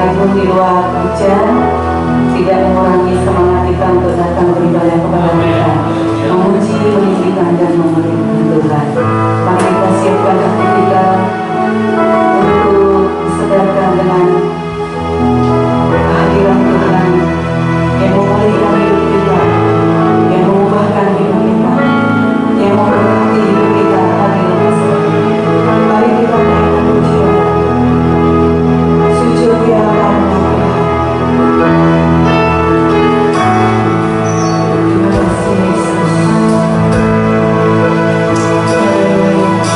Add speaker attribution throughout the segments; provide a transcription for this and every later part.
Speaker 1: sekalipun di luar hujan, tidak mengurangi semangat kita untuk datang beribadah kepada Tuhan, memuji, meninggikan dan memuliakan Tuhan. Mari kita siapkan hati kita untuk disedarkan dengan kehadiran Tuhan yang memulihkan hidup kita, yang mengubahkan hidup kita, yang memberkati hidup kita hari lepas hari. Mari kita naikkan pujian, sujud di hadapan Tuhan. Terima kasih Yesus.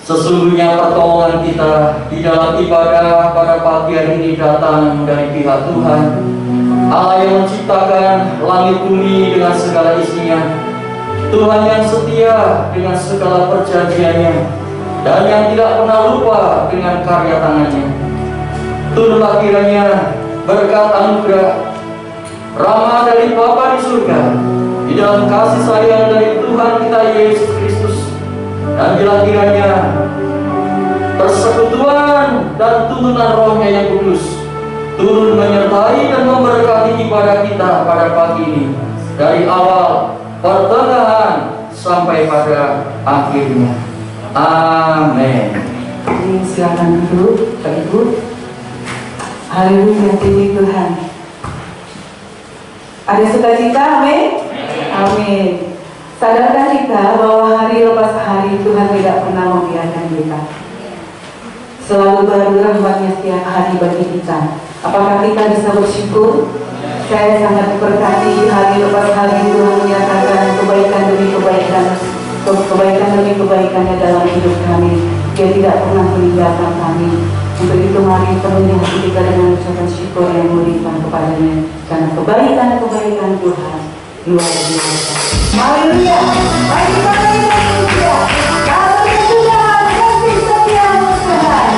Speaker 2: Sesungguhnya pertolongan kita di dalam ibadah pada pagi hari ini datang dari pihak Tuhan, Allah yang menciptakan langit bumi dengan segala isinya, Tuhan yang setia dengan segala perjanjiannya, dan yang tidak pernah lupa dengan karya tangannya. Turunlah kiranya berkat anugerah, rahmat dari Bapa di surga, di dalam kasih sayang dari Tuhan kita Yesus Kristus, dan bila kiranya persekutuan dan tuntunan Roh-Nya yang kudus turun menyertai dan memberkati ibadah kita pada pagi ini, dari awal, pertengahan, sampai pada akhirnya. Amin.
Speaker 1: Ini silakan duduk, Pak Ibu. Haleluya, puji Tuhan. Ada sukacita, amin? Amin. Sadarkah kita bahwa hari lepas hari Tuhan tidak pernah membiarkan kita? Selalu baru rahmat-Nya setiap hari bagi kita. Apakah kita bisa bersyukur? Saya sangat diberkati hari lepas hari Tuhan menyatakan kebaikan demi kebaikannya dalam hidup kami. Dia tidak pernah meninggalkan kami. Untuk itu mari penuhi hati kita dengan ucapan syukur yang melimpah kepadanya, karena kebaikan Tuhan luar biasa. Haleluya. Mari kita haleluya. Kalau Tuhan kasih setia Tuhan.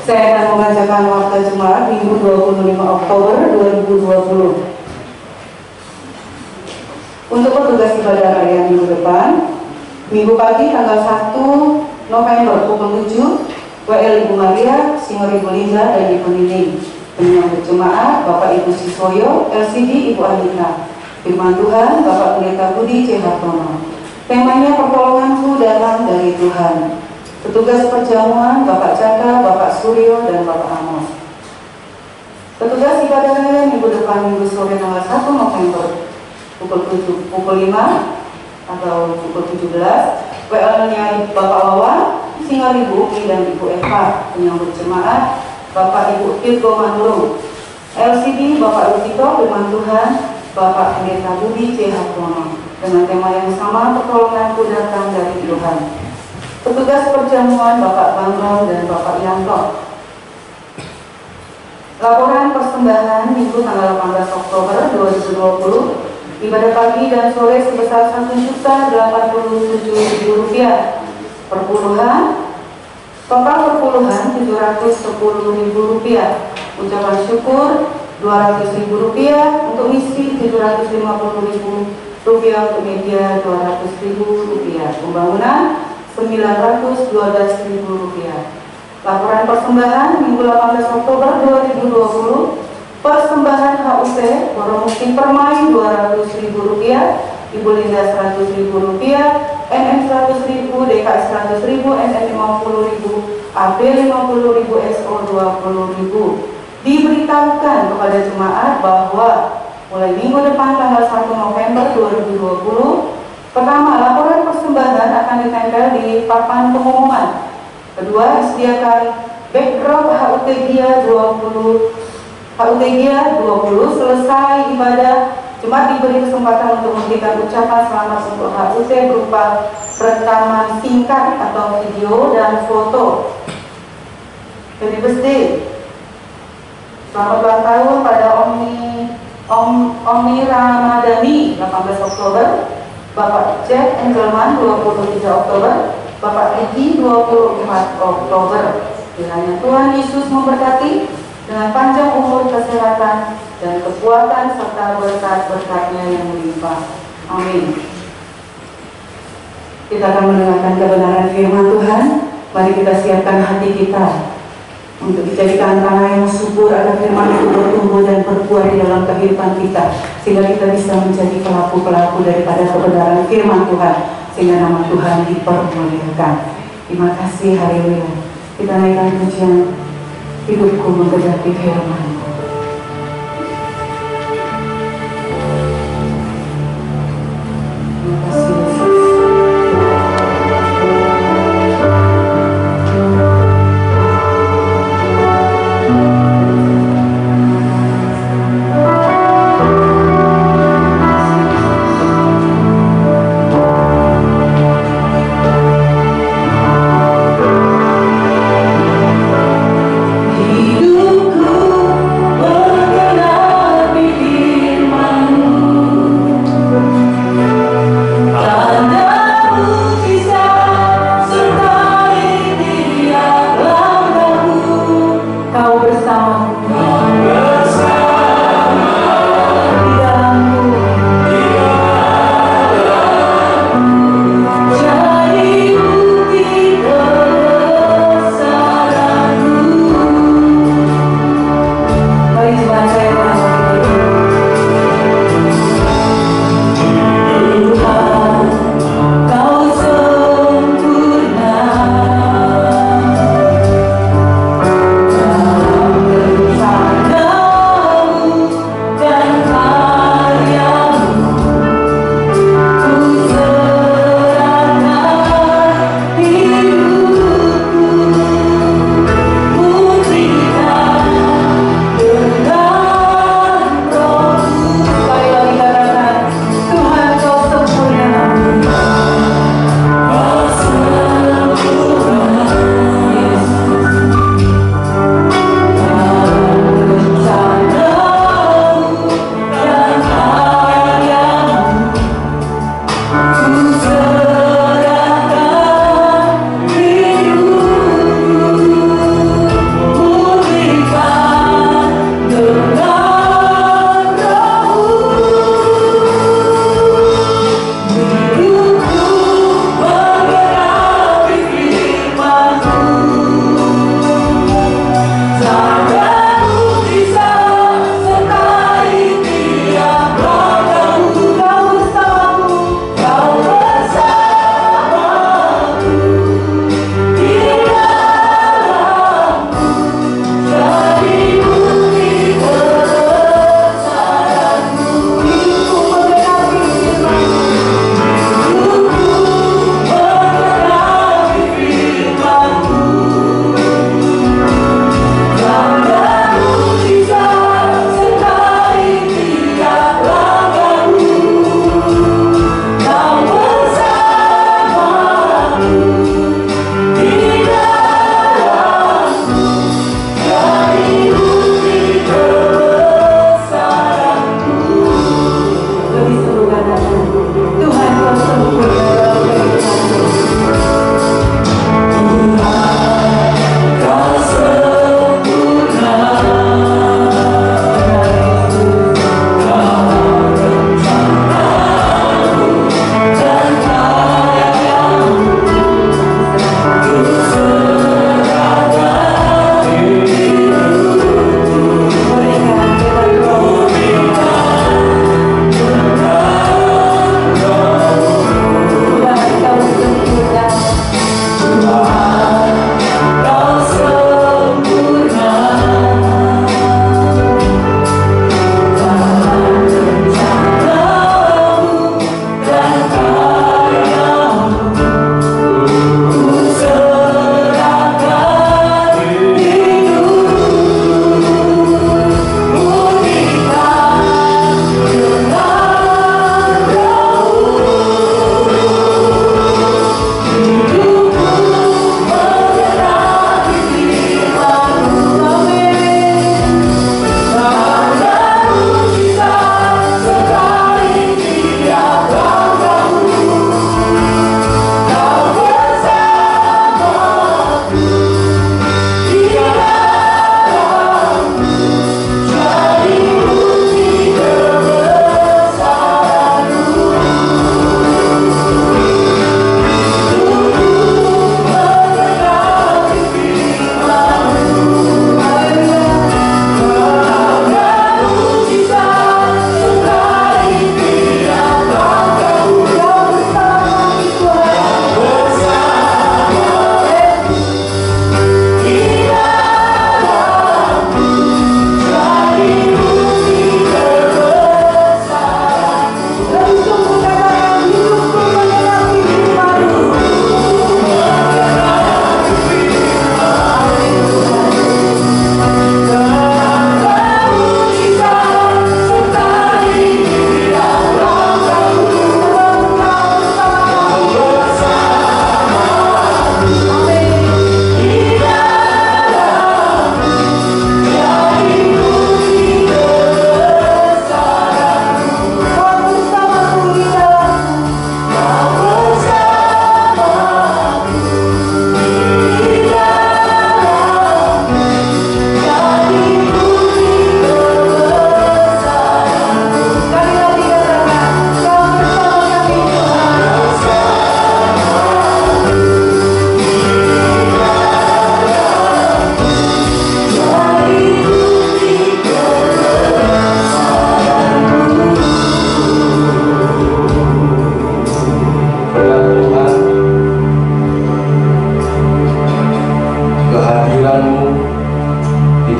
Speaker 1: Saya akan membacakan Warta Jemaat Minggu 25 Oktober 2020. Untuk petugas ibadah raya minggu depan, Minggu pagi tanggal 1 November pukul 7, WL Ibu Maria, Singor Ibu Linda, dan Ibu Nining. Penyambut jemaat Bapak Ibu Siswoyo, LCD Ibu Anita. Firman Tuhan Bapak Pendeta Budi C. Hartono. Temanya pertolonganku datang dari Tuhan. Petugas perjamuan Bapak Caka, Bapak Suryo, dan Bapak Amos. Petugas ibadah raya minggu depan Minggu sore tanggal 1 November pukul 5 atau pukul 17, WL-nya Bapak Wawan, Singar Ibu Umi dan Ibu Eva. Penyambut jemaat Bapak Ibu Tirgo Manurung. LCD Bapak Lutito, Firman Tuhan Bapak Pendeta Budi C. Hartono. Dengan tema yang sama, pertolonganku datang dari Tuhan. Petugas perjamuan Bapak Bambang dan Bapak Yanto. Laporan persembahan Minggu tanggal 18 Oktober 2020, ibadah pagi dan sore sebesar Rp1.087.000. Total perpuluhan Rp710.000. Ucapan syukur Rp200.000, untuk misi Rp750.000, untuk media Rp200.000, pembangunan Rp912.000. Laporan persembahan Minggu 18 Oktober 2020, persembahan HUT Boromukti Permai Rp200.000, Ibu Linda Rp100.000, NM Rp100.000, DKS Rp100.000, NM Rp50.000, AB Rp50.000, SO Rp20.000. Diberitahukan kepada jemaat bahwa mulai minggu depan tanggal 1 November 2020, pertama, laporan persembahan akan ditempel di papan pengumuman. Kedua, disediakan backdrop HUT Gia 20. Selesai ibadah, jemaat diberi kesempatan untuk memberikan ucapan selamat untuk HUT berupa rekaman singkat atau video dan foto. Happy birthday, selamat ulang tahun pada Omni Ramadhani 18 Oktober, Bapak Jack Engelman 23 Oktober, Bapak Edi 24 Oktober. Kiranya Tuhan Yesus memberkati dengan panjang umur, kesehatan, dan kekuatan serta berkat-berkat-Nya yang melimpah. Amin. Kita akan mendengarkan kebenaran firman Tuhan. Mari kita siapkan hati kita untuk dijadikan tanah yang subur agar firman itu bertumbuh dan berbuah di dalam kehidupan kita, sehingga kita bisa menjadi pelaku-pelaku daripada kebenaran firman Tuhan, sehingga nama Tuhan dipermuliakan. Terima kasih, haleluya. Kita naikkan pujian hidupku menggenapi firman-Mu. Terima kasih Yesus.
Speaker 3: Hidupku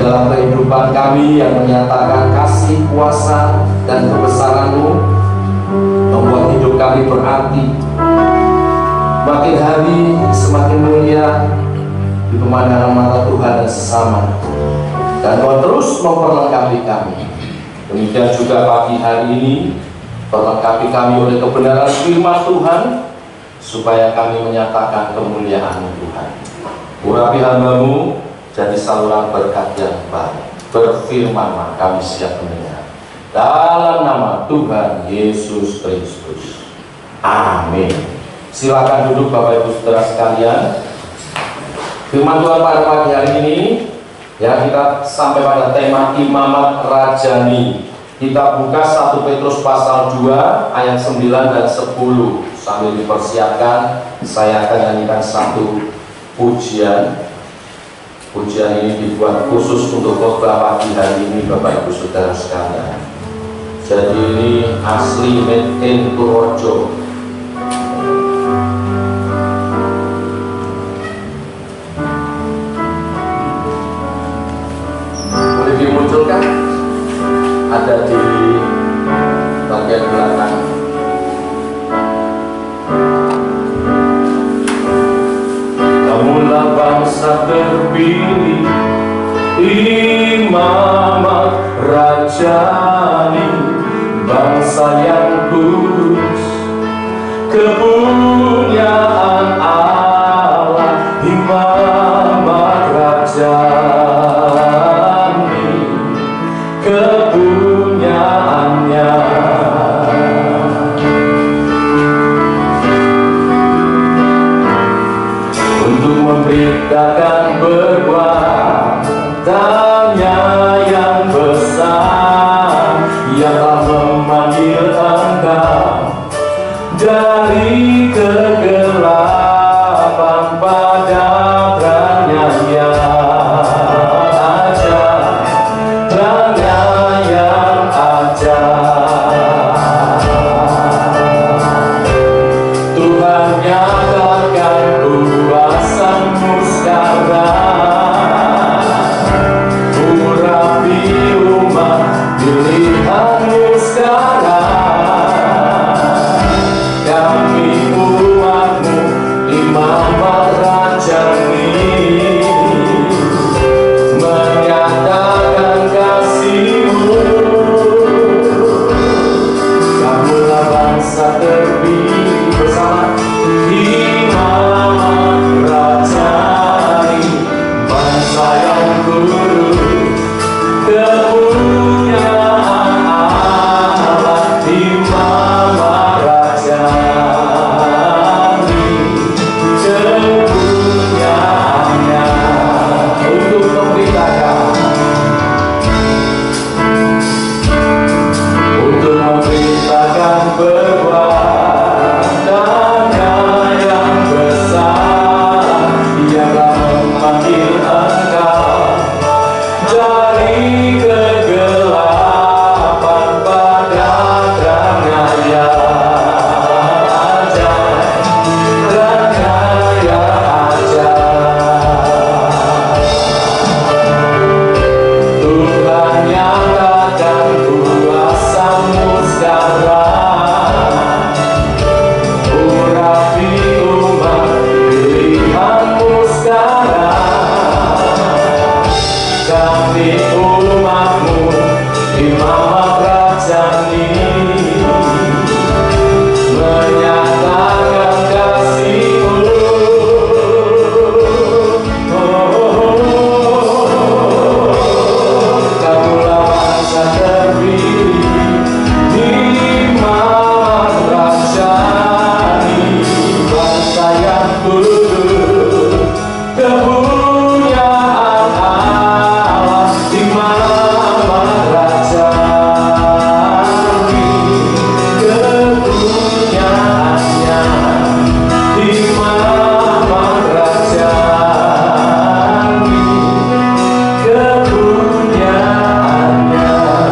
Speaker 3: dalam kehidupan kami yang menyatakan kasih, kuasa, dan kebesaran-Mu, membuat hidup kami berarti. Makin hari semakin mulia di pemandangan mata Tuhan dan sesama, dan Tuhan terus memperlengkapi kami. Demikian juga pagi hari ini, perlengkapi kami oleh kebenaran firman Tuhan, supaya kami menyatakan kemuliaan Tuhan. Urapi hamba-Mu jadi saluran berkat yang baik. Berfirmanlah, kami siap mendengar. Dalam nama Tuhan Yesus Kristus. Amin. Silakan duduk Bapak Ibu Saudara sekalian. Firman Tuhan pada pagi hari ini, ya, kita sampai pada tema imamat rajani. Kita buka 1 Petrus pasal 2 ayat 9 dan 10. Sambil dipersiapkan, saya akan nyanyikan satu pujian. Pujian ini dibuat khusus untuk khotbah pagi hari ini Bapak Ibu Saudara sekalian. Jadi ini asli made in Purworejo. Boleh dimunculkan? Ada di bagian belakang. Kamulah bangsa terpilih, imamat rajani, bangsa yang kudus, kepunyaan Allah, imamat rajani, kepunyaannya. Untuk memberitakan perbuatannya yang besar, Ia telah memanggil engkau dari kegelapan pada terangnya yang ajaib, terangnya yang ajaib. Tuhan nyatakan kuasa-Mu sekarang, urapi umat pilihan-Mu sekarang. Kami umat-Mu, imamat rajani, menyatakan kasih-Mu. Kamulah bangsa terpilih bersama, imamat rajani, bangsa yang kudus, kepunyaan Allah, imamat rajani, kepunyaannya. Untuk memberitakan, perbuatannya yang besar, Ia telah memanggil engkau dari kegelapan pada terangnya yang ajaib, terangnya yang ajaib. Tuhan nyatakan kuasa-Mu sekarang, urapi umat pilihan-Mu sekarang. Kami umat-Mu, imamat rajani, menyatakan kasih-Mu. Kamulah bangsa terpilih, imamat rajani, bangsa yang kudus, kepunyaan Allah, imamat rajani, kepunyaannya, imamat rajani, kepunyaannya.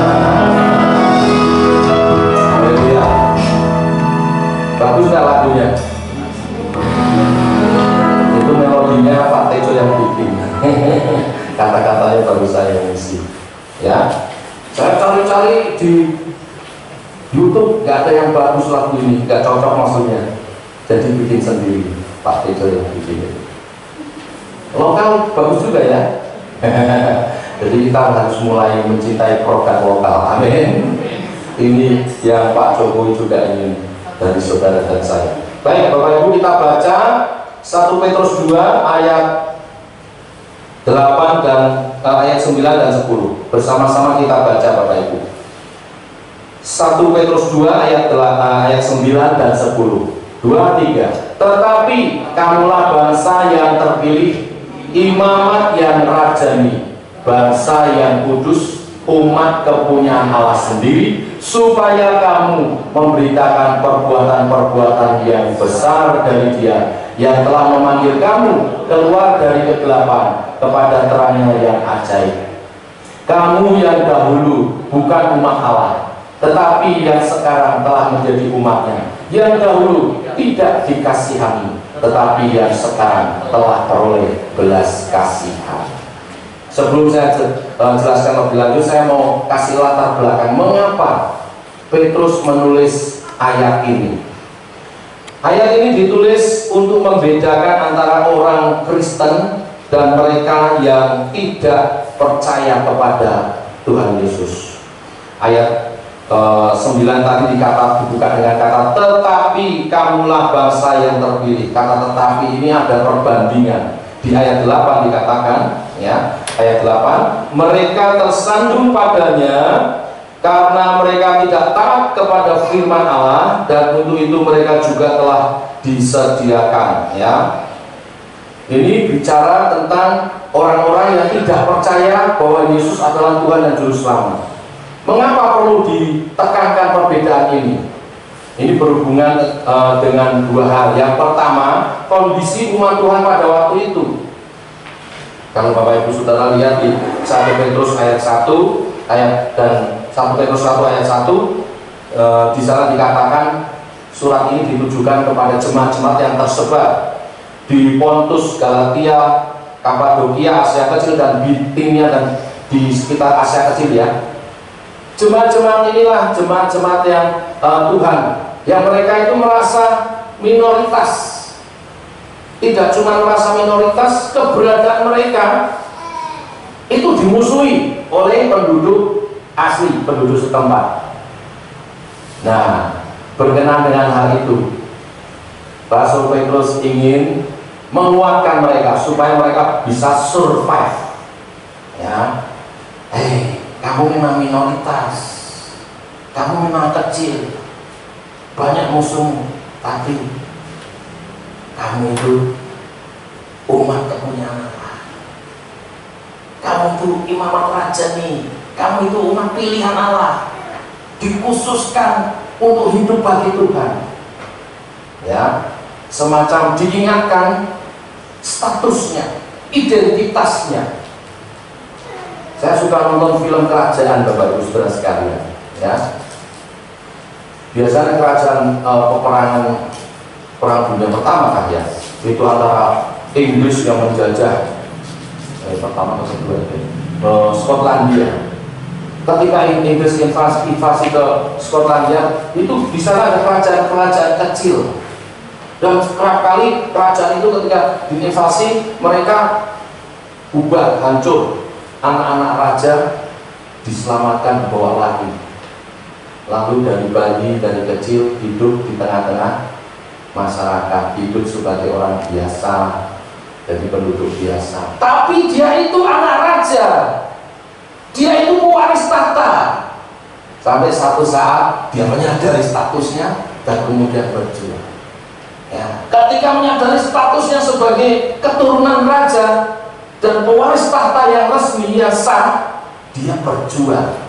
Speaker 3: Haleluya. Bagus nggak lagunya? Itu melodinya Pak Tejo yang bikin. Kata-katanya baru saya ngisi. Ya, saya cari-cari di YouTube, nggak ada yang bagus lagu ini, nggak cocok maksudnya. Jadi bikin sendiri, Pak Tejo yang bikin. Lokal bagus juga ya. Jadi kita harus mulai mencintai produk lokal. Amin. Ini yang Pak Jokowi juga ingin dari saudara dan saya. Baik, Bapak Ibu, kita baca 1 Petrus 2 ayat 8 dan ayat 9 dan 10. Bersama-sama kita baca, Bapak Ibu. 1 Petrus 2 ayat 9 dan 10. 2, 3. Tetapi kamulah bangsa yang terpilih, imamat yang rajani, bangsa yang kudus, umat kepunyaan Allah sendiri, supaya kamu memberitakan perbuatan-perbuatan yang besar dari Dia yang telah memanggil kamu keluar dari kegelapan kepada terangnya yang ajaib. Kamu yang dahulu bukan umat Allah, tetapi yang sekarang telah menjadi umatnya, yang dahulu tidak dikasihani, tetapi yang sekarang telah peroleh belas kasihan. Sebelum saya jelaskan lebih lanjut, saya mau kasih latar belakang mengapa Petrus menulis ayat ini. Ayat ini ditulis untuk membedakan antara orang Kristen dan mereka yang tidak percaya kepada Tuhan Yesus. Ayat 9 tadi dibuka dengan kata tetapi kamulah bangsa yang terpilih. Kata tetapi ini ada perbandingan. Di ayat 8 dikatakan, ya, ayat 8, mereka tersandung padanya karena mereka tidak taat kepada firman Allah, dan untuk itu mereka juga telah disediakan, ya. Ini bicara tentang orang-orang yang tidak percaya bahwa Yesus adalah Tuhan dan Juru Selamat. Mengapa perlu ditekankan perbedaan ini? Ini berhubungan dengan dua hal. Yang pertama, kondisi umat Tuhan pada waktu itu. Kalau Bapak Ibu Saudara lihat di 1 Petrus ayat 1 dan 1 Petrus 1 ayat 1, di sana dikatakan surat ini ditujukan kepada jemaat-jemaat yang tersebar di Pontus, Galatia, Kapadokia, Asia Kecil, dan Bitinia, dan di sekitar Asia Kecil, ya. Jemaat-jemaat inilah jemaat-jemaat yang Tuhan, yang mereka itu merasa minoritas. Tidak cuma merasa minoritas, keberadaan mereka itu dimusuhi oleh penduduk asli, penduduk setempat. Nah, berkenaan dengan hal itu, Rasul Petrus ingin menguatkan mereka supaya mereka bisa survive. Ya, kamu memang minoritas, kamu memang kecil, banyak musuhmu, tapi kamu itu umat kepunyaan Allah. Kamu itu imamat rajani, kamu itu umat pilihan Allah, dikhususkan untuk hidup bagi Tuhan. Ya, semacam diingatkan statusnya, identitasnya. Saya suka nonton film kerajaan, Bapak Ibu Saudara sekalian, ya. Biasanya kerajaan peperangan Perang Dunia Pertama kan, ya, itu antara Inggris yang menjajah pertama ke kedua, Skotlandia. Ketika Inggris invasi ke Skotlandia, itu di sana ada kerajaan-kerajaan kecil, dan kerap kali kerajaan itu ketika diinvasi mereka bubar, hancur. Anak-anak raja diselamatkan dibawa lagi. Lalu dari bayi, dari kecil hidup di tengah-tengah masyarakat, hidup sebagai orang biasa, jadi penduduk biasa. Tapi dia itu anak raja, dia itu pewaris tahta. Sampai satu saat dia menyadari statusnya dan kemudian berjuang. Ya. Ketika menyadari statusnya sebagai keturunan raja dan pewaris tahta yang resmi, yang sah, dia berjuang.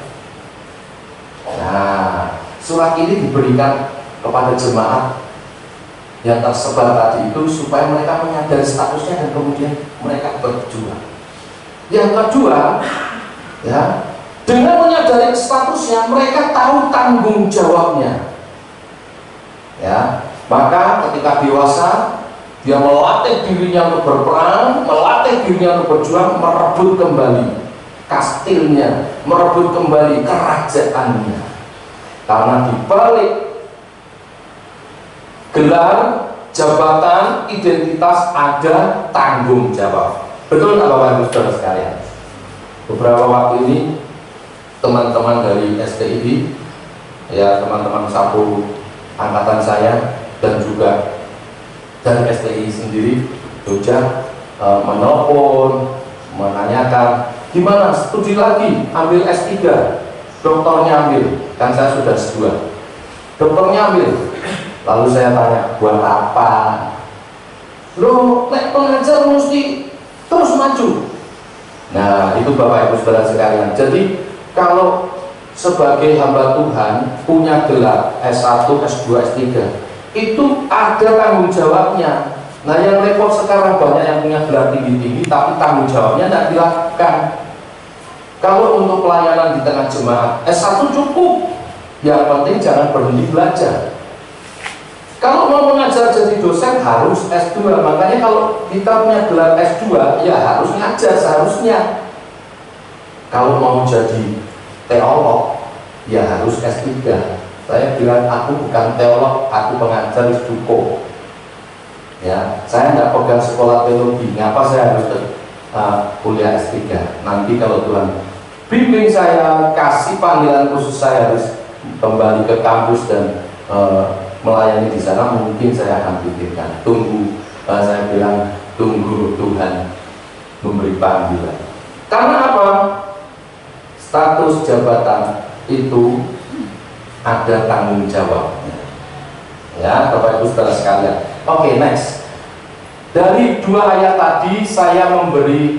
Speaker 3: Nah, surat ini diberikan kepada jemaat yang tersebar tadi itu supaya mereka menyadari statusnya dan kemudian mereka berjuang. Yang kedua, ya, dengan menyadari statusnya mereka tahu tanggung jawabnya. Ya, maka ketika dewasa Dia melatih dirinya untuk berperang, melatih dirinya untuk berjuang, merebut kembali kastilnya, merebut kembali kerajaannya. Karena di balik gelar, jabatan, identitas ada tanggung jawab. Betul nggak Bapak Ibu Saudara sekalian? Beberapa waktu ini teman-teman dari STID, ya teman-teman satu angkatan saya dan juga dari STI sendiri Jogja menelpon, menanyakan gimana studi lagi, ambil S3, doktornya ambil, kan saya sudah S2, doktornya ambil. Lalu saya tanya, buat apa? Loh, nek pengajar mesti terus maju. Nah, itu Bapak Ibu Saudara sekalian. Jadi kalau sebagai hamba Tuhan punya gelar S1, S2, S3, itu ada tanggung jawabnya. Nah, yang repot sekarang banyak yang punya gelar tinggi-tinggi tapi tanggung jawabnya tidak dilakukan. Kalau untuk pelayanan di tengah jemaat, S1 cukup. Yang penting jangan berhenti belajar. Kalau mau mengajar jadi dosen harus S2. Makanya kalau kita punya gelar S2, ya harus ngajar seharusnya. Kalau mau jadi teolog, ya harus S3. Saya bilang aku bukan teolog, aku pengajar cukup. Ya, saya tidak pegang sekolah teologi. Ngapa saya harus kuliah S3? Nanti kalau Tuhan bimbing saya, kasih panggilan khusus, saya harus kembali ke kampus dan melayani di sana, mungkin saya akan pikirkan. Tunggu, saya bilang tunggu Tuhan memberi panggilan. Karena apa? Status jabatan itu ada tanggung jawabnya. Ya, Bapak Ibu Saudara sekalian. Oke, next. Dari dua ayat tadi saya memberi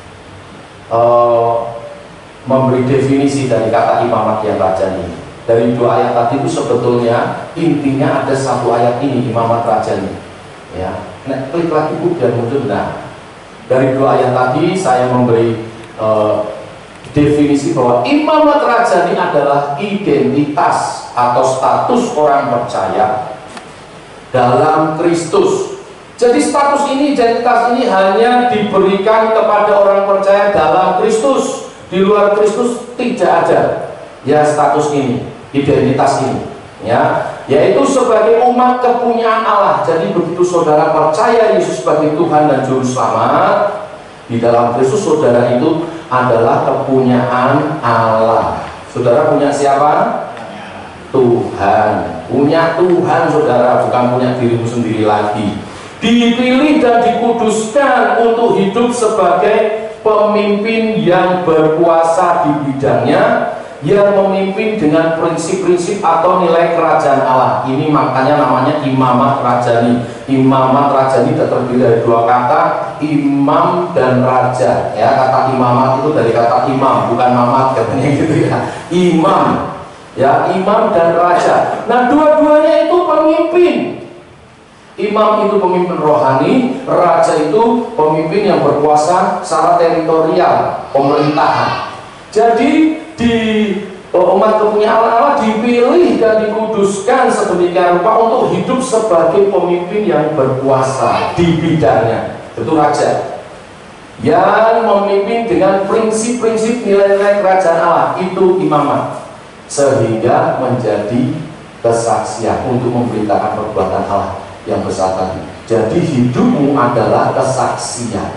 Speaker 3: definisi dari kata imamat yang rajani. Dari dua ayat tadi itu sebetulnya intinya ada satu ayat ini, imamat rajani. Ya, nah, klik lagi Bu biar muncul. Nah, dari dua ayat tadi saya memberi definisi bahwa imamat rajani adalah identitas atau status orang percaya dalam Kristus. Jadi status ini, identitas ini hanya diberikan kepada orang percaya dalam Kristus. Di luar Kristus tidak ada ya status ini, identitas ini, ya, yaitu sebagai umat kepunyaan Allah. Jadi begitu saudara percaya Yesus sebagai Tuhan dan Juru Selamat, di dalam Kristus saudara itu adalah kepunyaan Allah. Saudara punya siapa? Tuhan. Punya Tuhan saudara, bukan punya dirimu sendiri lagi. Dipilih dan dikuduskan untuk hidup sebagai pemimpin yang berkuasa di bidangnya, yang memimpin dengan prinsip-prinsip atau nilai kerajaan Allah. Ini makanya namanya imamat rajani. Imamat rajani terdiri dari dua kata, imam dan raja. Ya, kata imamat itu dari kata imam, bukan mamat katanya gitu ya. Imam, ya, imam dan raja. Nah, dua-duanya itu pemimpin. Imam itu pemimpin rohani, raja itu pemimpin yang berkuasa secara teritorial, pemerintahan. Jadi di umat kepunyaan Allah dipilih dan dikuduskan sedemikian rupa untuk hidup sebagai pemimpin yang berkuasa di bidangnya. Itu raja yang memimpin dengan prinsip-prinsip nilai-nilai kerajaan Allah, itu imamat, sehingga menjadi kesaksian untuk memberitakan perbuatan Allah yang besar tadi. Jadi hidupmu adalah kesaksian.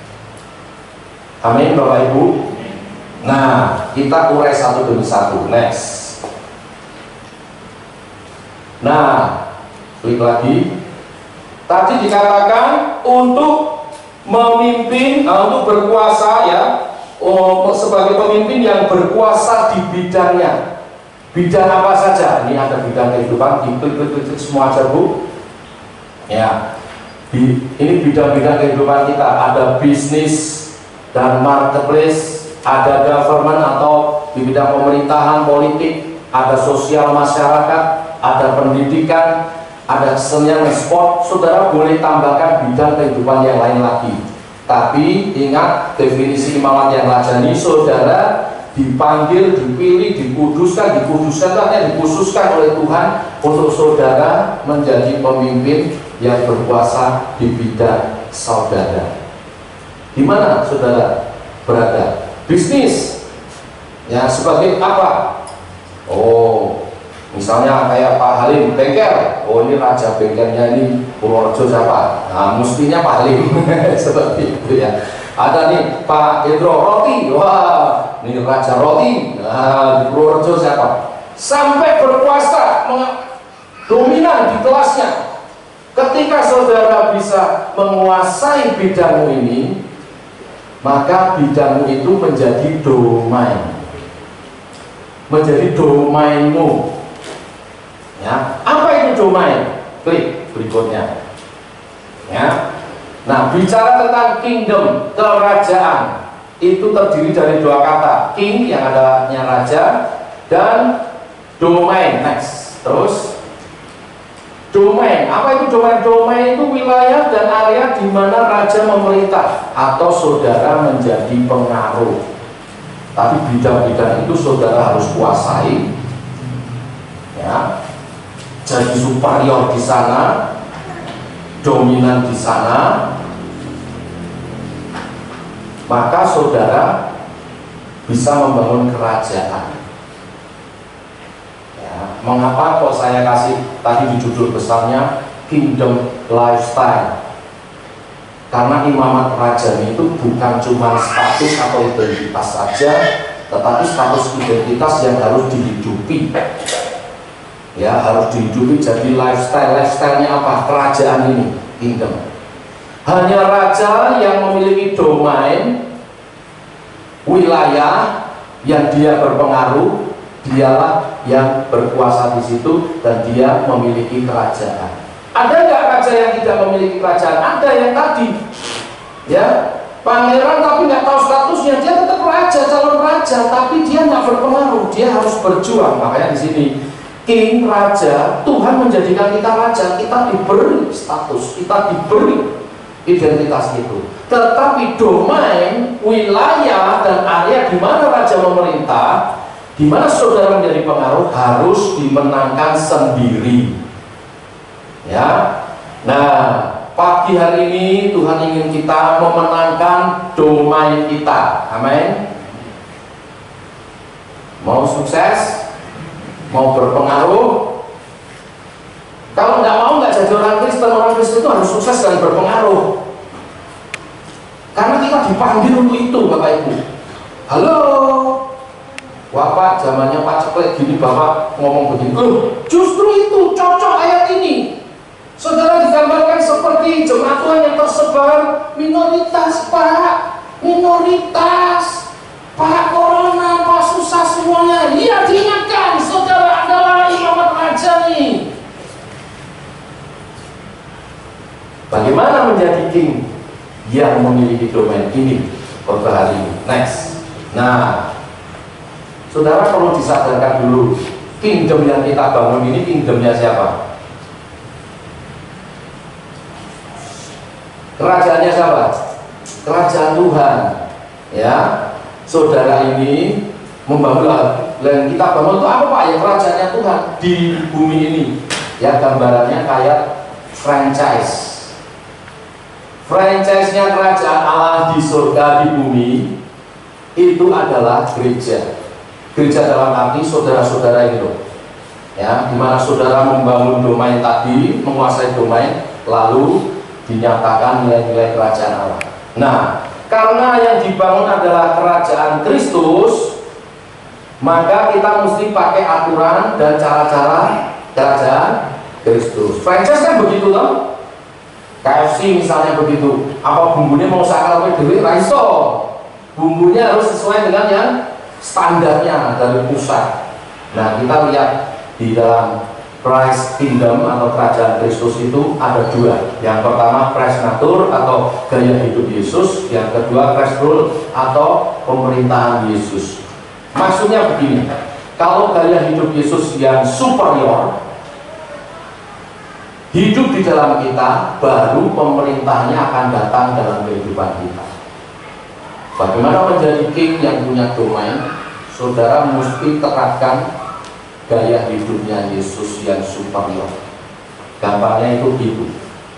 Speaker 3: Amin Bapak Ibu. Nah, kita urai satu demi satu. Next. Nah, klik lagi. Tadi dikatakan untuk memimpin, untuk berkuasa ya, sebagai pemimpin yang berkuasa di bidangnya. Bidang apa saja? Ini ada bidang kehidupan. Diklik semua aja Bu. Ya, ini bidang-bidang kehidupan kita. Ada bisnis dan marketplace, ada government atau di bidang pemerintahan, politik, ada sosial masyarakat, ada pendidikan, ada kesenian, sport. Saudara boleh tambahkan bidang kehidupan yang lain lagi. Tapi ingat definisi imamat yang rajani, saudara dipanggil, dipilih, dikuduskan itu artinya dikhususkan oleh Tuhan untuk saudara menjadi pemimpin yang berkuasa di bidang saudara. Di mana saudara berada? Bisnis. Ya, sebagai apa? Oh, misalnya kayak Pak Halim, bengkel. Oh, ini raja bengkelnya ini Purworejo siapa? Nah, mestinya Pak Halim. Seperti itu ya. Ada nih Pak Hendro roti. Wah, ini raja roti. Nah, di Purworejo siapa? Sampai berkuasa, dominan di kelasnya. Ketika saudara bisa menguasai bidangmu ini, maka bidangmu itu menjadi domain, menjadi domainmu. Ya, apa itu domain? Klik berikutnya. Ya, nah bicara tentang kingdom, kerajaan, itu terdiri dari dua kata, king yang adanya raja dan domain. Next, terus domain. Apa itu domain? Domain itu wilayah dan area di mana raja memerintah atau saudara menjadi pengaruh. Tapi bidang-bidang itu saudara harus kuasai. Ya, jadi superior di sana, dominan di sana, maka saudara bisa membangun kerajaan. Mengapa kok saya kasih tadi di judul besarnya Kingdom Lifestyle? Karena imamat kerajaan itu bukan cuma status atau identitas saja, tetapi status identitas yang harus dihidupi. Ya, harus dihidupi jadi lifestyle. Lifestyle-nya apa? Kerajaan ini, kingdom. Hanya raja yang memiliki domain, wilayah yang dia berpengaruh, dialah yang berkuasa di situ dan dia memiliki kerajaan. Ada nggak raja yang tidak memiliki kerajaan? Ada yang tadi, ya, pangeran tapi nggak tahu statusnya, dia tetap raja, calon raja, tapi dia nggak berpengaruh, dia harus berjuang. Makanya di sini king, raja, Tuhan menjadikan kita raja, kita diberi status, kita diberi identitas itu. Tetapi domain, wilayah dan area di mana raja memerintah, di mana saudara menjadi pengaruh, harus dimenangkan sendiri. Ya. Nah, pagi hari ini Tuhan ingin kita memenangkan domain kita. Amin. Mau sukses? Mau berpengaruh? Kalau nggak jadi orang Kristen itu harus sukses dan berpengaruh. Karena kita dipanggil untuk itu, Bapak Ibu. Halo, Bapak zamannya Pak Ceklek gini, Bapak ngomong begini. Justru itu cocok ayat ini. Saudara digambarkan seperti jemaat Tuhan yang tersebar minoritas, Pak. Minoritas. Pak Corona, Pak susah semuanya. Iya, diingatkan, saudara adalah imamat raja nih. Bagaimana menjadi king yang memiliki domain ini? Khotbah hari ini. Next. Nah, saudara perlu disadarkan dulu, kingdom yang kita bangun ini kingdomnya siapa? Kerajaannya siapa? Kerajaan Tuhan. Ya, saudara ini membangun yang kita bangun itu apa Pak? Ya, kerajaannya Tuhan di bumi ini. Ya, gambarannya kayak franchise. Franchise-nya kerajaan Allah di surga, di bumi, itu adalah gereja. Gereja dalam arti saudara-saudara ini loh, ya, dimana saudara membangun domain tadi, menguasai domain, lalu dinyatakan nilai-nilai kerajaan Allah. Nah, karena yang dibangun adalah kerajaan Kristus, maka kita mesti pakai aturan dan cara-cara kerajaan Kristus. Franchise kan begitu loh. KFC misalnya begitu. Apa bumbunya mau sakral dewe raiso? Bumbunya harus sesuai dengan yang standarnya dari pusat. Nah, kita lihat di dalam Christ Kingdom atau kerajaan Kristus itu ada dua. Yang pertama Christ Natur atau gaya hidup Yesus. Yang kedua Christ Rule atau pemerintahan Yesus. Maksudnya begini, kalau gaya hidup Yesus yang superior hidup di dalam kita, baru pemerintahnya akan datang dalam kehidupan kita. Bagaimana menjadi king yang punya domain? Saudara mesti terapkan gaya hidupnya Yesus yang superior. Gampangnya itu hidup.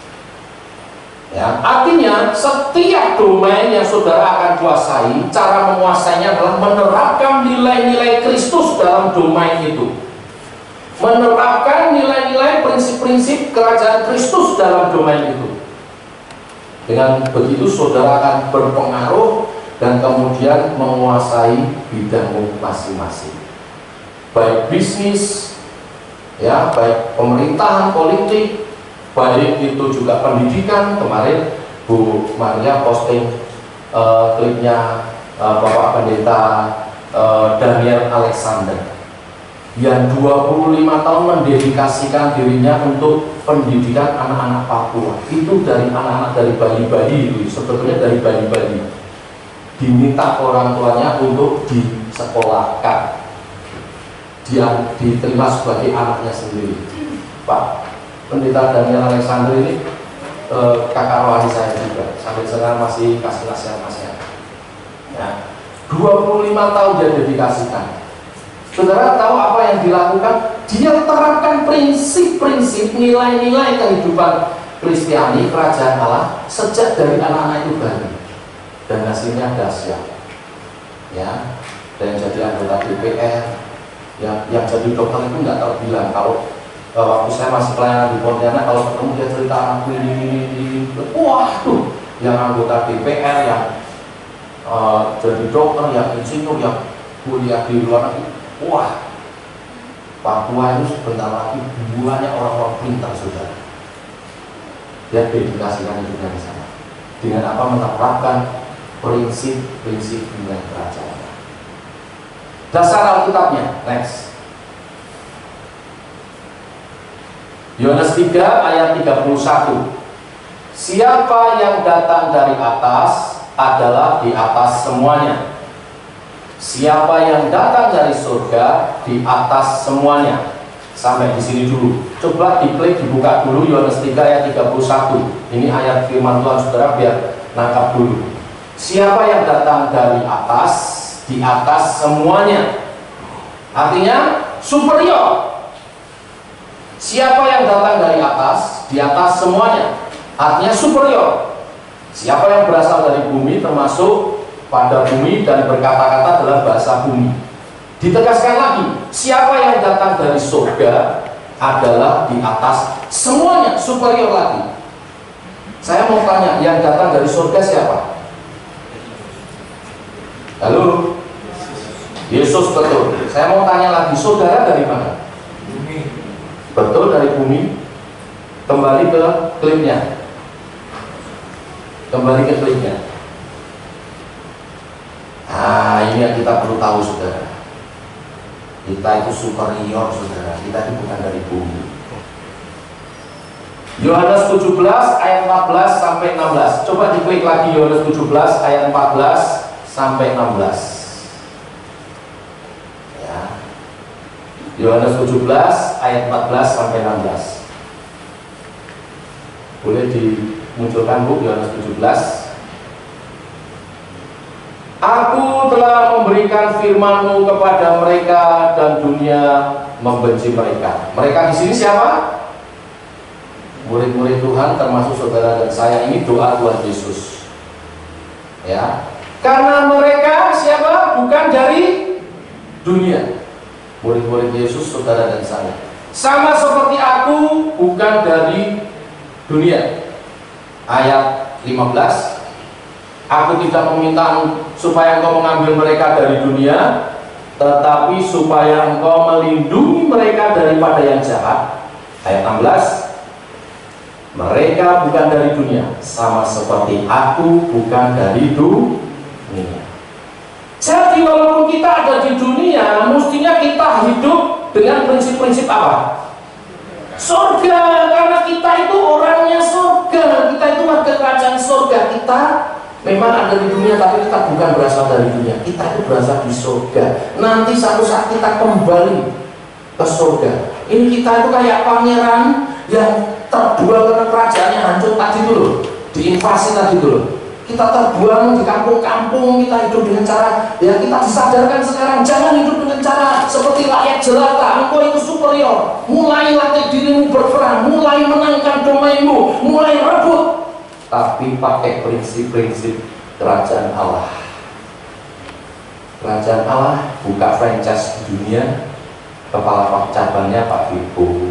Speaker 3: Ya, artinya setiap domain yang saudara akan kuasai, cara menguasainya adalah menerapkan nilai-nilai Kristus dalam domain itu. Menerapkan nilai-nilai prinsip-prinsip kerajaan Kristus dalam domain itu. Dengan begitu saudara akan berpengaruh dan kemudian menguasai bidangmu masing-masing. Baik bisnis, ya, baik pemerintahan, politik, baik itu juga pendidikan. Kemarin Bu Maria posting klipnya Bapak Pendeta Daniel Alexander yang 25 tahun mendedikasikan dirinya untuk pendidikan anak-anak Papua. Itu dari anak-anak dari bayi-bayi itu, sebetulnya dari bayi-bayi diminta orang tuanya untuk disekolahkan, dia diterima sebagai anaknya sendiri. Pak Pendeta Daniel Alexander ini kakak rohani saya juga, sampai sekarang masih kasih nasihat-nasihat. Ya, 25 tahun dia dedikasikan. Saudara tahu apa yang dilakukan? Dia terapkan prinsip-prinsip, nilai-nilai kehidupan Kristiani, kerajaan Allah sejak dari anak-anak itu bayi, dan hasilnya dahsyat. Ya, dan jadi anggota DPR, yang jadi dokter itu nggak terbilang. Kalau waktu saya masih pelayanan di Pontianak, kalau ketemu dia cerita anakku ini, wah tuh, yang anggota DPR, yang jadi dokter, yang insinyur, yang kuliah di luar negeri. Wah, Papua itu sebentar lagi banyak orang-orang pintar, saudara. Dia dedikasikan hidupnya di sana. Dengan apa? Menerapkan prinsip-prinsip nilai kerajaan. Dasar Alkitabnya, next. Yohanes 3 ayat 31. Siapa yang datang dari atas adalah di atas semuanya. Siapa yang datang dari surga di atas semuanya. Sampai di sini dulu. Coba diklik, dibuka dulu Yohanes 3 ayat 31. Ini ayat firman Tuhan, saudara, biar nangkap dulu. Siapa yang datang dari atas, di atas semuanya. Artinya superior. Siapa yang datang dari atas, di atas semuanya. Artinya superior. Siapa yang berasal dari bumi, termasuk pada bumi dan berkata-kata adalah bahasa bumi. Ditegaskan lagi, siapa yang datang dari surga adalah di atas semuanya, superior lagi. Saya mau tanya, yang datang dari surga siapa? Halo? Yesus, betul. Saya mau tanya lagi, saudara dari mana? Bumi. Betul, dari bumi. Kembali ke klipnya. Kembali ke klipnya. Nah, ini yang kita perlu tahu, saudara. Kita itu superior, saudara. Kita itu bukan dari bumi. Yohanes 17 ayat 14 sampai 16. Coba diklik lagi Yohanes 17 ayat 14 sampai 16. Ya. Yohanes 17 ayat 14 sampai 16. Boleh dimunculkan, Bu, Yohanes 17. Aku telah memberikan firman-Mu kepada mereka dan dunia membenci mereka. Mereka di sini siapa? Murid-murid Tuhan, termasuk saudara dan saya. Ini doa Tuhan Yesus. Ya, karena mereka siapa? Bukan dari dunia. Murid-murid Yesus, saudara dan saya. Sama seperti aku bukan dari dunia. Ayat 15. Aku tidak meminta supaya engkau mengambil mereka dari dunia, tetapi supaya engkau melindungi mereka daripada yang jahat. Ayat 16. Mereka bukan dari dunia, sama seperti aku bukan dari dunia. Jadi walaupun kita ada di dunia, mestinya kita hidup dengan prinsip-prinsip apa? Surga, karena kita itu orangnya surga. Kita itu warga kerajaan surga. Kita memang ada di dunia, tapi kita bukan berasal dari dunia. Kita itu berasal di surga. Nanti satu saat kita kembali ke surga. Ini kita itu kayak pangeran yang terbuang karena kerajaannya hancur tadi dulu, diinvasi tadi dulu. Kita terbuang di kampung-kampung, kita hidup dengan cara, ya kita disadarkan sekarang, jangan hidup dengan cara seperti rakyat jelata. Engkau itu superior. Mulai latih dirimu berperang, mulai menangkan domainmu, mulai rebut. tapi pakai prinsip-prinsip kerajaan Allah. Kerajaan Allah buka franchise di dunia, kepala cabangnya Pak Vibo,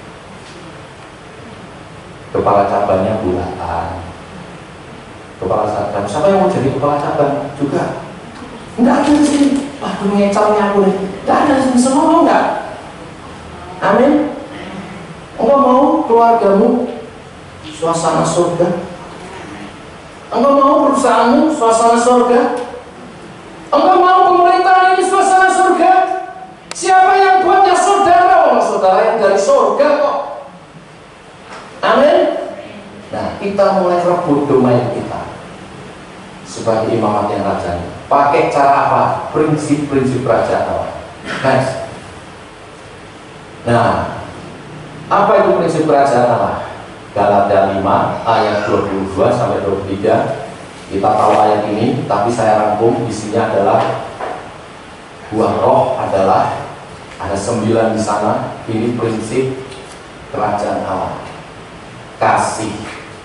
Speaker 3: kepala cabangnya Bulatan, kepala cabang. Siapa yang mau jadi kepala cabang juga? Enggak ada di sini. Waduh, ngecarnya aku nih. Enggak ada di sini, semua mau enggak? Amin. Engkau mau keluargamu suasana surga? Engkau mau perusahaanmu suasana surga? Engkau mau pemerintahan ini suasana surga? Siapa yang buatnya saudara? Saudara yang dari surga kok. Amin. Nah, kita mulai rebut domain kita sebagai imamat yang rajani. Pakai cara apa? Prinsip-prinsip kerajaan Allah. Guys. Nah, apa itu prinsip kerajaan Allah? Galatia 5 ayat 22 sampai 23. Kita tahu ayat ini, tapi saya rangkum. Isinya adalah buah roh adalah ada 9 di sana. Ini prinsip kerajaan Allah: kasih,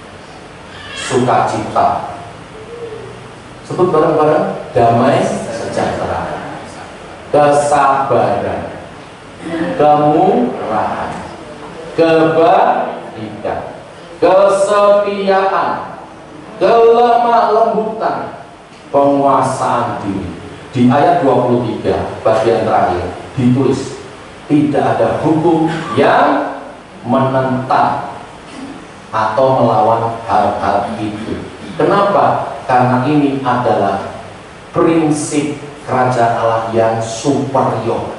Speaker 3: sukacita, sebut bareng-bareng, damai sejahtera, kesabaran, kemurahan, kebaikan, kesetiaan, kelemah lembutan, penguasaan diri. Di ayat 23 bagian terakhir ditulis, tidak ada hukum yang menentang atau melawan hal-hal itu. Kenapa? Karena ini adalah prinsip kerajaan Allah yang superior.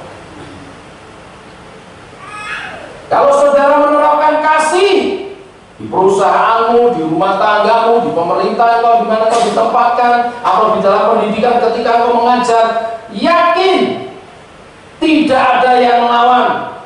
Speaker 3: Kalau saudara menerapkan kasih di perusahaanmu, di rumah tanggamu, di pemerintahan kau, di mana kau ditempatkan, atau di dalam pendidikan ketika kau mengajar, yakin tidak ada yang melawan.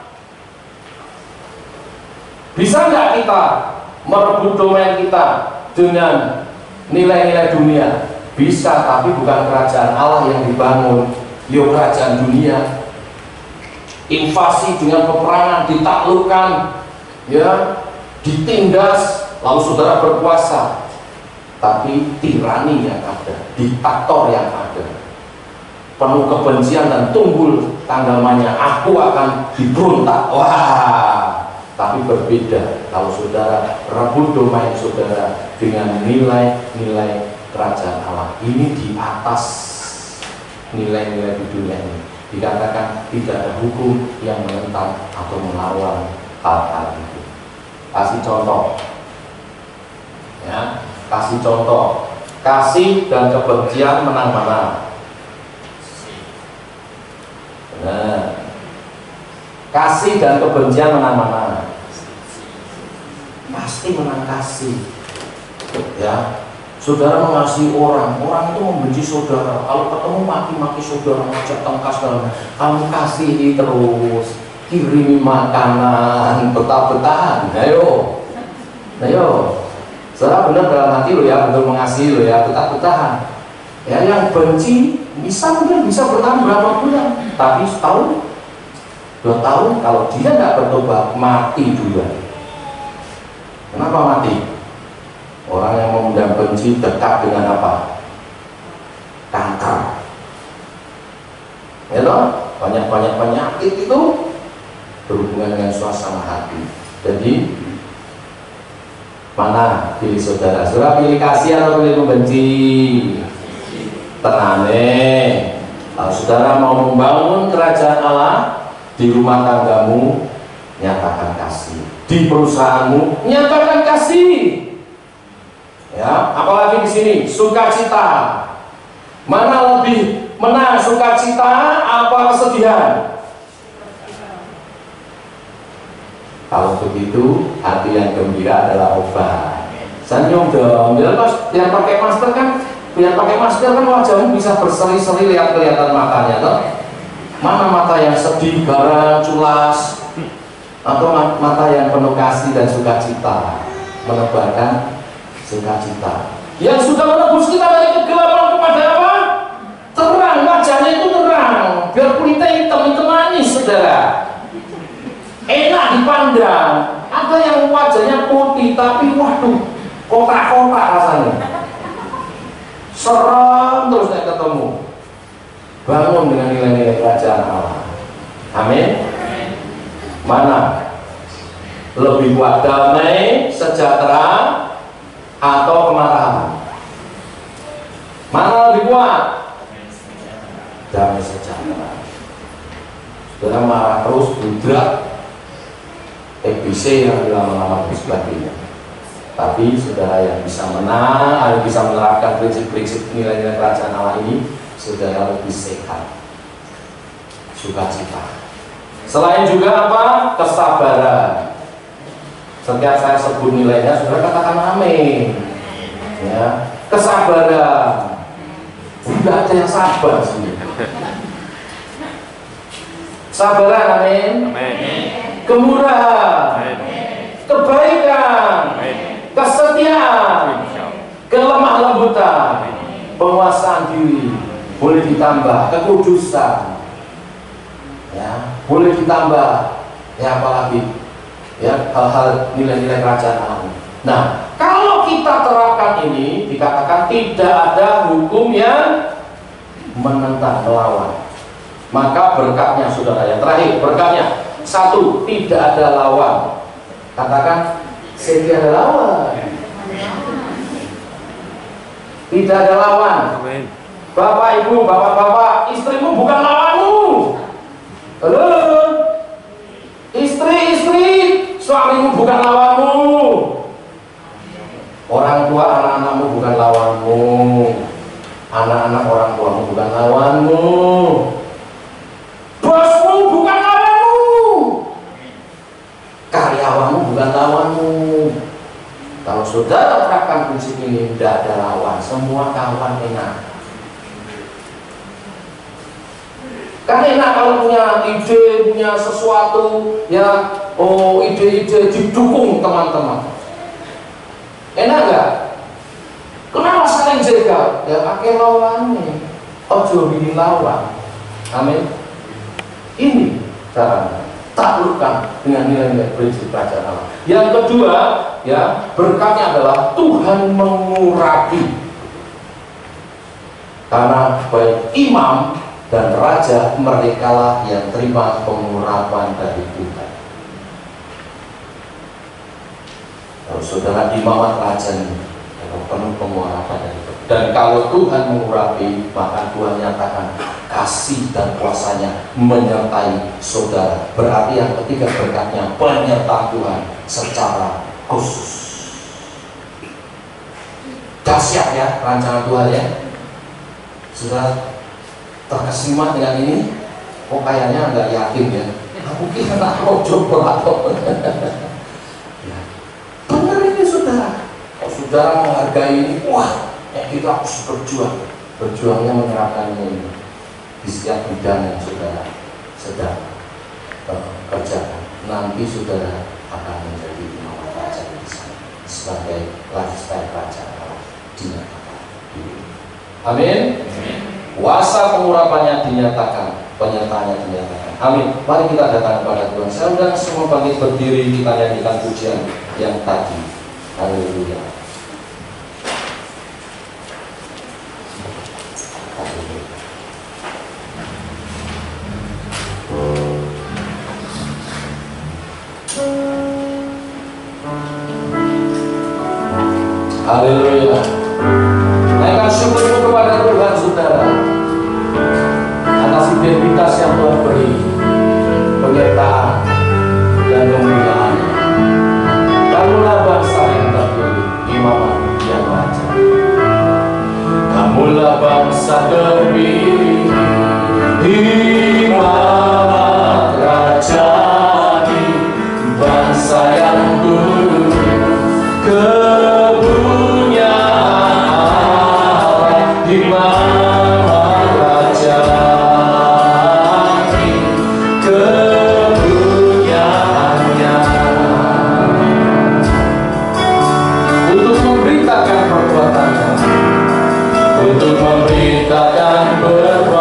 Speaker 3: Bisa nggak kita merebut domain kita dengan nilai-nilai dunia? Bisa, tapi bukan kerajaan Allah yang dibangun. Yo, kerajaan dunia, invasi dengan peperangan, ditaklukkan, ya, ditindas, lalu saudara berkuasa. Tapi tirani yang ada, diktator yang ada, penuh kebencian dan tumbul tanggamannya, aku akan diberontak. Wah, tapi berbeda kalau saudara rebut domain saudara dengan nilai-nilai kerajaan Allah. Ini di atas nilai-nilai di dunia ini. Dikatakan tidak ada hukum yang menentang atau melawan hal-hal itu. Kasih contoh, ya, kasih contoh. Kasih dan kebencian menang mana? Benar. Kasih dan kebencian menang mana? Pasti menang kasih. Ya, saudara mengasihi orang, orang itu membenci saudara. Kalau ketemu maki-maki saudara, ngajak tengkas dalam, kamu kasihi terus, kirimi makanan, betah-betahan. Ayo, ayo. Saudara benar dalam hati lo ya, benar mengasihi lo ya, betah-betahan. Ya, yang benci mungkin bisa bertahan berapa bulan, tapi setahun, 2 tahun, kalau dia nggak bertobat, mati duluan. Kenapa mati? Orang yang memendam benci dekat dengan apa? Kanker. Ya loh, banyak-banyak penyakit itu berhubungan dengan suasana hati. Jadi mana pilih saudara? Saudara pilih kasih atau pilih membenci? Tenane. Kalau saudara mau membangun kerajaan Allah di rumah tanggamu, nyatakan kasih. Di perusahaanmu, nyatakan kasih. Ya, apalagi di sini sukacita. Mana lebih menang, sukacita apa kesedihan? Kalau begitu, hati yang gembira adalah obat. Senyum dong. Yang pakai masker kan wajahmu bisa berseri-seri, lihat kelihatan matanya, toh? Mana mata yang sedih, garang, culas, atau mata yang penuh kasih dan sukacita, menebarkan sukacita. Yang sudah menebus kita dari kegelapan kepada apa? Terang, wajahnya itu terang. Biar kulitnya hitam manis, saudara. Enak dipandang. Ada yang wajahnya putih, tapi waduh, kotak-kotak rasanya. Serem terus nek ketemu. Bangun dengan nilai-nilai kerajaan Allah. Amin. Mana lebih kuat, damai, sejahtera, atau kemarahan? Mana lebih kuat? Damai sejahtera. Saudara marah terus, budrak, EBC yang lama-lama dan sebagainya. Tapi saudara yang bisa menang, yang bisa menerapkan prinsip-prinsip nilai-nilai kerajaan Allah ini, saudara lebih sehat, sukacita. Selain juga apa? Kesabaran. Setiap saya sebut nilainya, saudara katakan amin. Ya, kesabaran. Tidak ada yang sabar sih. Sabaran, amin. Kemurahan, kebaikan, kesetiaan, kelemah lembutan, penguasaan diri, boleh ditambah kekudusan, ya, boleh ditambah, ya apalagi, ya hal-hal nilai-nilai kerajaan Allah. Nah, kalau kita terapkan ini, dikatakan tidak ada hukum yang menentang, melawan. Maka berkatnya, saudara, yang terakhir berkatnya. Satu, tidak ada lawan. Katakan, saya tidak ada lawan. Tidak ada lawan. Bapak, ibu, bapak-bapak, istrimu bukan lawanmu. Halo, istri, suamimu bukan lawanmu. Orang tua, anak-anakmu bukan lawanmu. Anak-anak orang tuamu bukan lawanmu. Bosmu bukan lawanmu. Karyawanmu bukan lawanmu. Kalau saudara terapkan prinsip ini, tidak ada lawan, semua kawan enak. Kan enak kalau punya ide, punya sesuatu, ya, ide-ide didukung teman-teman. Enak nggak? Kenapa saling jaga? Ya pakai lawannya. Ojo bikin lawan. Amin. Ini caranya. Taklukkan dengan nilai-nilai prinsip kerajaan Allah. Yang kedua, ya, berkatnya adalah Tuhan mengurapi. Karena baik imam dan raja, merekalah yang terima pengurapan dari Tuhan. Kalau saudara imam dan raja ini penuh pengurapan dari Tuhan. Dan kalau Tuhan mengurapi, maka Tuhan nyatakan kasih dan kuasanya menyertai saudara. Berarti yang ketiga berkatnya penyertaan Tuhan secara khusus. Dahsyat ya rancangan Tuhan ya. Sudah terkesima dengan ini? Kok kayaknya nggak yakin ya? Aku kira tak rojo atau ya. Benar ini saudara. Kalau saudara menghargai ini, wah, ya kita harus berjuang. Berjuangnya menyerahkan ini di setiap bidang yang saudara sedang kerjakan. Nanti saudara akan menjadi imam raja di sana sebagai lifestyle raja Allah dinyatakan. Amin. Kuasa pengurapannya dinyatakan, penyertaannya dinyatakan. Amin. Mari kita datang kepada Tuhan. Saya undang semua bangkit berdiri, kita nyanyikan pujian yang tadi. Haleluya. Haleluya. Naikkan syukurmu kepada Tuhan saudara atas identitas yang Tuhan beri, penyertaan dan pemeliharaan. Kamulah bangsa yang terpilih, imamat yang raja. Kamulah bangsa terpilih, imamat raja, bangsa yang kudus. Untuk memberitakan perbuatannya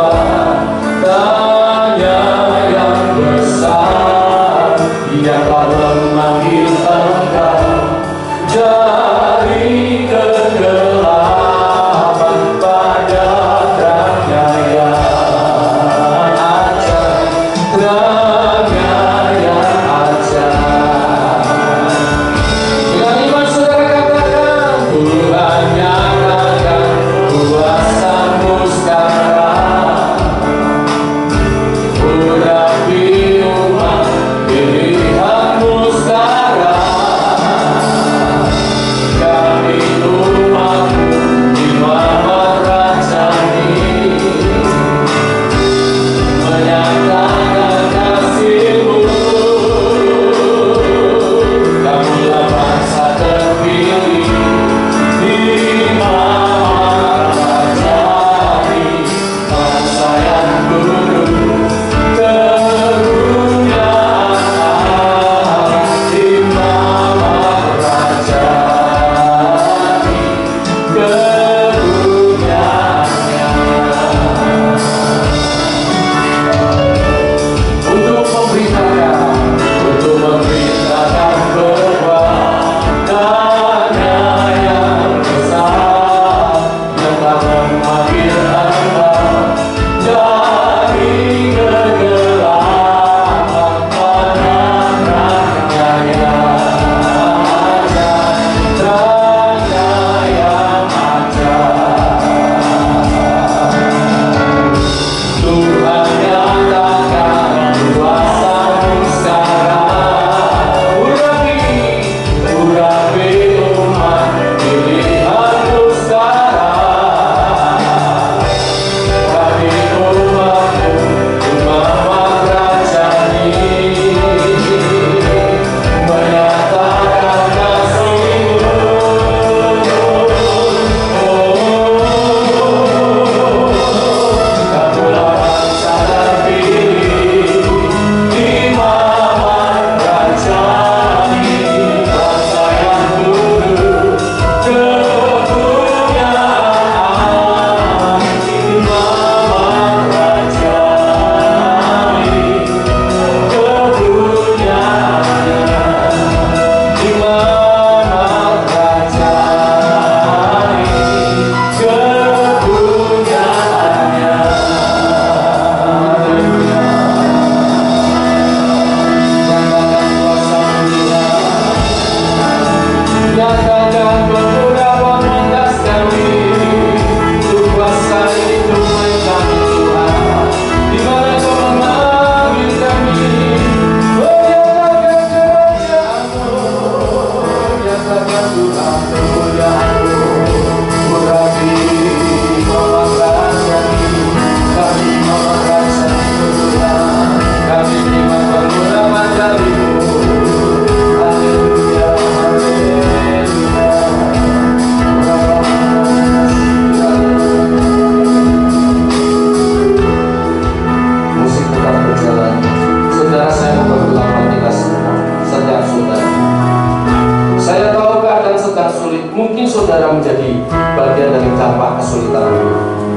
Speaker 3: saudara menjadi bagian dari dampak kesulitan hidup.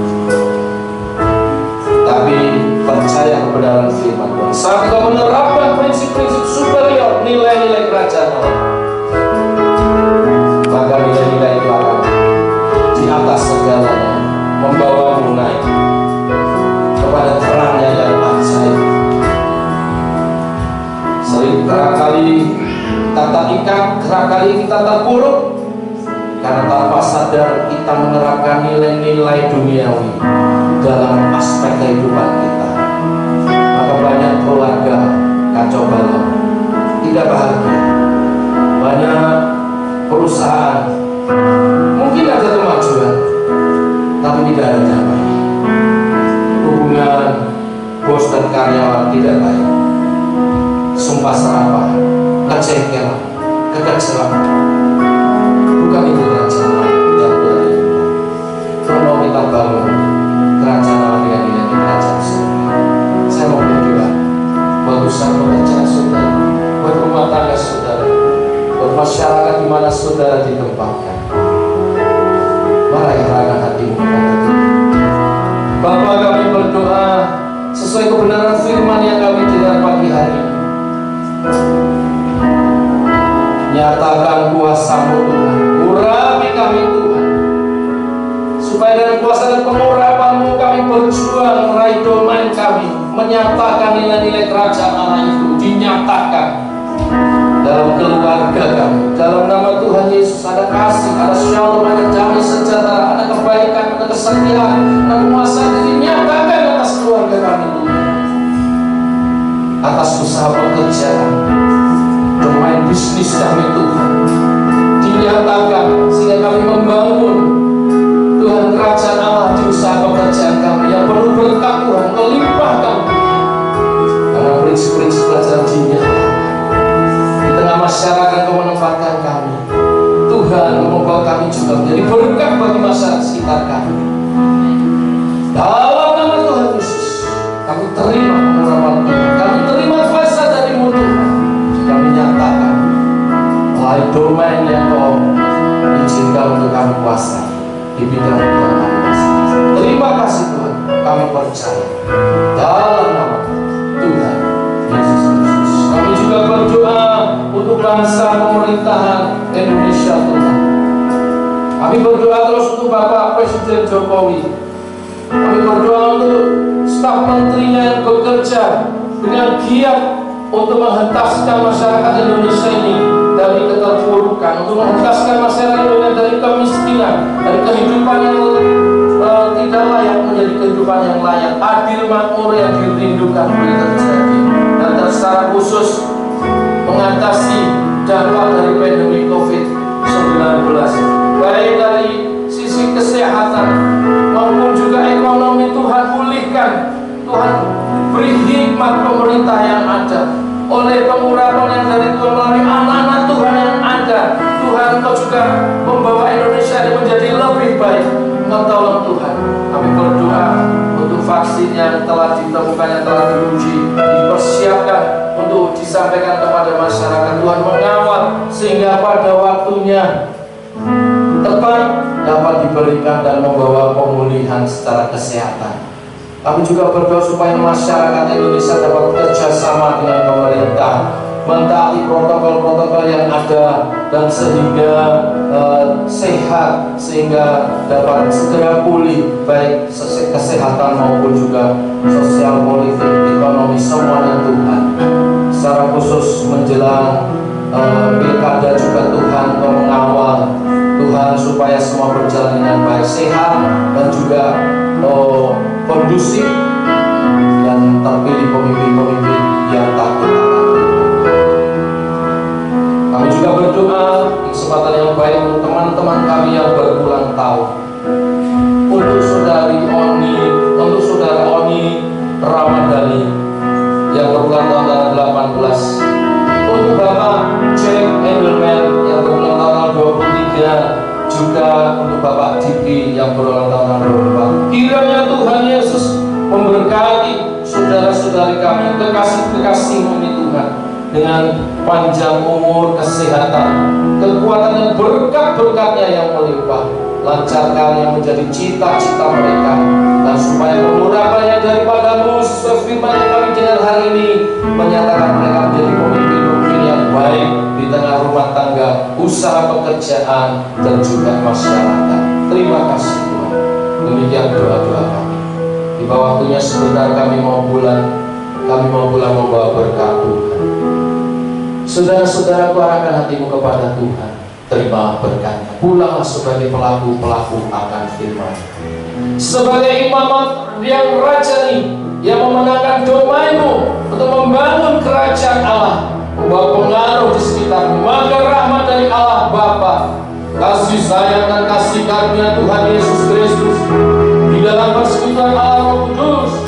Speaker 3: Tapi percaya kebenaran firman Tuhan. Saat kau menerapkan prinsip-prinsip superior, nilai-nilai kerajaan Allah, maka nilai-nilai itu akan di atas segalanya membawamu naik kepada terangnya yang ajaib. Sering kerap-kali kita terikat, kerap-kali kita terpuruk karena tanpa sadar kita menerapkan nilai-nilai duniawi dalam aspek kehidupan kita. Maka banyak keluarga kacau balau, tidak bahagia. Banyak perusahaan mungkin ada kemajuan, tapi tidak ada damai. Hubungan bos dan karyawan tidak baik. Sumpah serapah, kejengkelan, kekecewaan. Bukan itu kerajaan yang Tuhan inginkan. Kalau kita bangun kerajaan Allah dengan nilai kerajaan surga. Saya mau berdoa buat usaha pekerjaan saudara, buat rumah tangga saudara, buat masyarakat di mana saudara ditempatkan. Mari arahkan hatimu kepada Tuhan. Bapa, kami berdoa sesuai kebenaran firman yang kami dengar pagi hari ini. Nyatakan kuasa-Mu Tuhan, urapi kami Tuhan, supaya dengan kuasa dan pengurapan-Mu kami berjuang meraih domain kami, menyatakan nilai-nilai kerajaan Allah itu dinyatakan dalam keluarga kami. Dalam nama Tuhan Yesus ada kasih, ada shalom, ada damai sejahtera, ada kebaikan, ada kesetiaan, ada kuasa dinyatakan atas keluarga kami Tuhan, atas usaha pekerjaan, domain bisnis kami Tuhan dinyatakan, sehingga kami membangun Tuhan kerajaan Allah di usaha pekerjaan kami yang penuh berkat Tuhan, melimpahkan karena prinsip-prinsip kerajaan dinyatakan di tengah masyarakat. Kau menempatkan kami Tuhan, membawa kami juga menjadi berkat bagi masyarakat sekitar kami. Dalam nama Tuhan Yesus di bidang-bidang kami masing-masing. Terima kasih Tuhan, kami percaya dalam nama Tuhan Yesus Kristus. Kami juga berdoa untuk bangsa pemerintahan Indonesia Tuhan. Kami berdoa terus untuk Bapak Presiden Jokowi. Kami berdoa untuk staf menterinya yang bekerja dengan giat untuk menghentaskan masyarakat Indonesia ini dari keterpurukan, untuk menghentaskan masyarakat Indonesia dari kemiskinan, dari kehidupan yang tidak layak menjadi kehidupan yang layak, adil makmur yang dirindukan boleh terjadi, dan secara khusus mengatasi dampak dari pandemi COVID-19, baik dari sisi kesehatan maupun juga ekonomi. Tuhan pulihkan, Tuhan beri hikmat pemerintah yang ada oleh pengurapan yang dari Tuhan melalui anak-anak Tuhan yang ada. Tuhan, Engkau juga membawa Indonesia ini menjadi lebih baik. Engkau tolong Tuhan. Kami berdoa untuk vaksin yang telah ditemukan, yang telah diuji, dipersiapkan untuk disampaikan kepada masyarakat. Tuhan mengawal sehingga pada waktunya tepat dapat diberikan dan membawa pemulihan secara kesehatan. Kami juga berdoa supaya masyarakat Indonesia dapat bekerja sama dengan pemerintah, mentaati protokol-protokol yang ada, dan sehingga sehat, sehingga dapat segera pulih baik kesehatan maupun juga sosial, politik, ekonomi, semuanya Tuhan. Secara khusus menjelang pilkada juga Tuhan Kau mengawal Tuhan supaya semua berjalan dengan baik, sehat, dan juga kondusif, dan terpilih pemimpin-pemimpin yang takut akan Tuhan. Kami juga berdoa di kesempatan yang baik untuk teman-teman kami yang berulang tahun, untuk saudara Oni Ramadhani yang berulang tahun tanggal 18, untuk Bapak Jack Endelman yang berulang tahun tanggal 23, juga untuk Bapak Diki yang berulang tahun tanggal 24. Kiranya Tuhan Yesus memberkati saudara-saudari kami, kekasih-kekasih-Mu ini Tuhan, dengan panjang umur, kesehatan, kekuatan dan berkat-berkat-Nya yang melimpah. Lancarkan yang menjadi cita-cita mereka, dan supaya pengurapannya daripada-Mu sesuai firman yang kami dengar hari ini, menyatakan mereka menjadi pemimpin-pemimpin yang baik di tengah rumah tangga, usaha pekerjaan, dan juga masyarakat. Terima kasih Tuhan. Demikian doa-doa kami. Di bawah waktunya sebentar kami mau pulang membawa berkat Tuhan. Saudara-saudaraku, arahkan hatimu kepada Tuhan. Terima berkatnya. Pulanglah sebagai pelaku-pelaku akan firman, sebagai imam yang rajani, yang memenangkan domainmu untuk membangun kerajaan Allah, membawa pengaruh di sekitarmu. Maka rahmat dari Allah Bapa, kasih sayang dan kasih karunia Tuhan Yesus Kristus, di dalam persekutuan Allah Roh Kudus,